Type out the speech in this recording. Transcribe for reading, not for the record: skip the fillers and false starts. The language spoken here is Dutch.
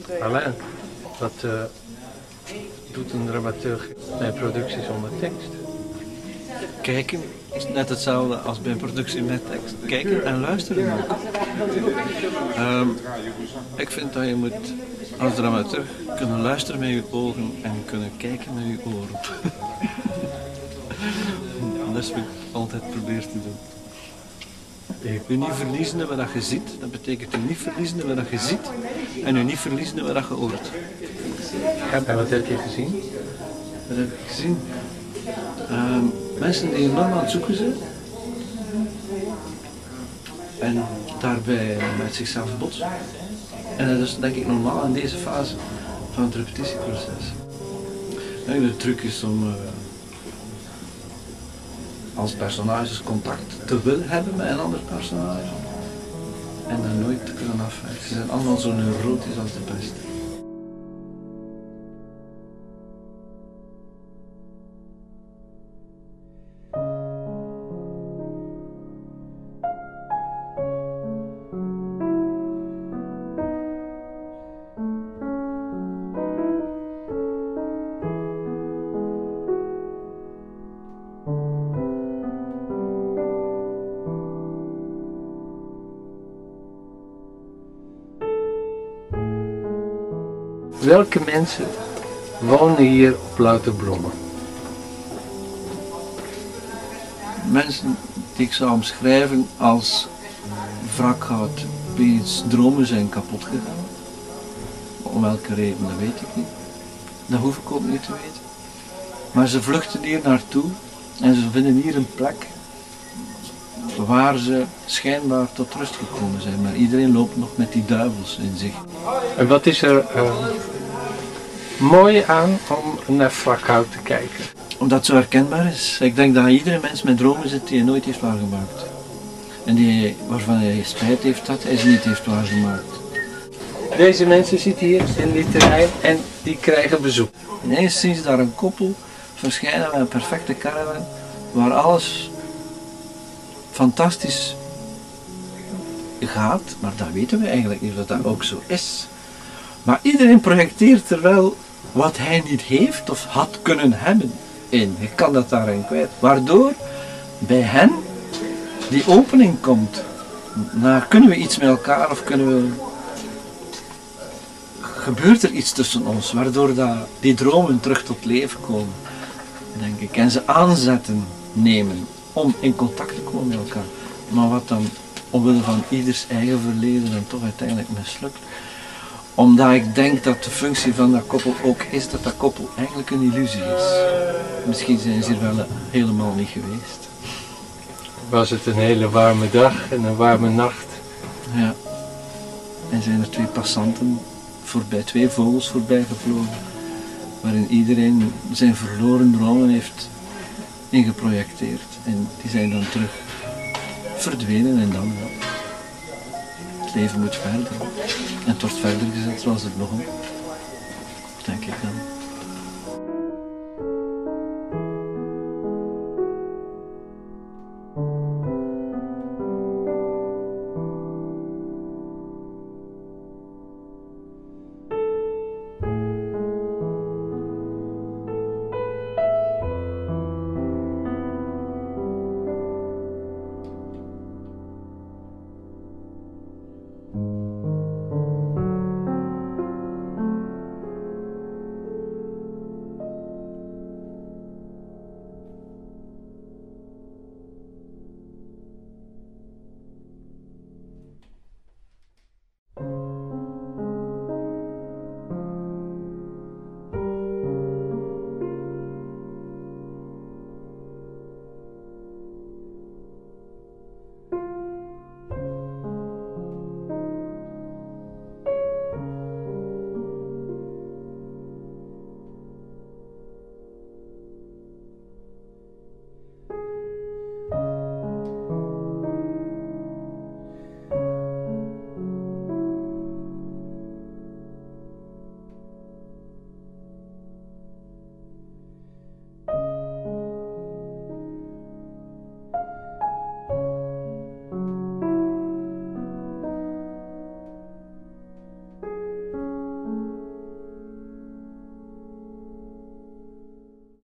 Alain, wat doet een dramaturg bij productie zonder tekst? Kijken is net hetzelfde als bij productie met tekst. Kijken en luisteren ook. Ik vind dat je moet als dramaturg kunnen luisteren met je ogen en kunnen kijken met je oren. Dat is wat ik altijd probeer te doen. Je niet verliezen in wat je ziet, dat betekent je niet verliezen in wat je ziet en je niet verliezen in wat je hoort. En wat heb je gezien? Wat heb ik gezien? Mensen die enorm aan het zoeken zijn en daarbij met zichzelf botsen. En dat is denk ik normaal in deze fase van het repetitieproces. De truc is om als personages contact te willen hebben met een ander personage en dat nooit te kunnen afwijken. Ze zijn allemaal zo neurotisch als de beste. Welke mensen wonen hier op Louterbrommen? Mensen die ik zou omschrijven als wrakhout wiens dromen zijn kapot gegaan. Om welke reden, dat weet ik niet. Dat hoef ik ook niet te weten. Maar ze vluchten hier naartoe en ze vinden hier een plek waar ze schijnbaar tot rust gekomen zijn. Maar iedereen loopt nog met die duivels in zich. En wat is er mooi aan om naar Wrakhout te kijken? Omdat het zo herkenbaar is. Ik denk dat iedere mens met dromen zit die hij nooit heeft waargemaakt. En waarvan hij spijt heeft dat hij ze niet heeft waargemaakt. Deze mensen zitten hier in dit terrein en die krijgen bezoek. Ineens zien ze daar een koppel verschijnen met een perfecte caravan waar alles fantastisch gaat, maar dat weten we eigenlijk niet of dat ook zo is. Maar iedereen projecteert er wel wat hij niet heeft of had kunnen hebben in. Je kan dat daarin kwijt. Waardoor bij hen die opening komt. Nou, kunnen we iets met elkaar of gebeurt er iets tussen ons, waardoor die dromen terug tot leven komen, denk ik. En ze aanzetten nemen om in contact te komen met elkaar. Maar wat dan omwille van ieders eigen verleden dan toch uiteindelijk mislukt. Omdat ik denk dat de functie van dat koppel ook is dat dat koppel eigenlijk een illusie is. Misschien zijn ze hier wel helemaal niet geweest. Was het een hele warme dag en een warme nacht? Ja. En zijn er twee vogels voorbij gevlogen, waarin iedereen zijn verloren dromen heeft ingeprojecteerd. En die zijn dan terug verdwenen en dan, ja. Het leven moet verder. En het wordt verder gezet zoals het begon. Denk ik dan.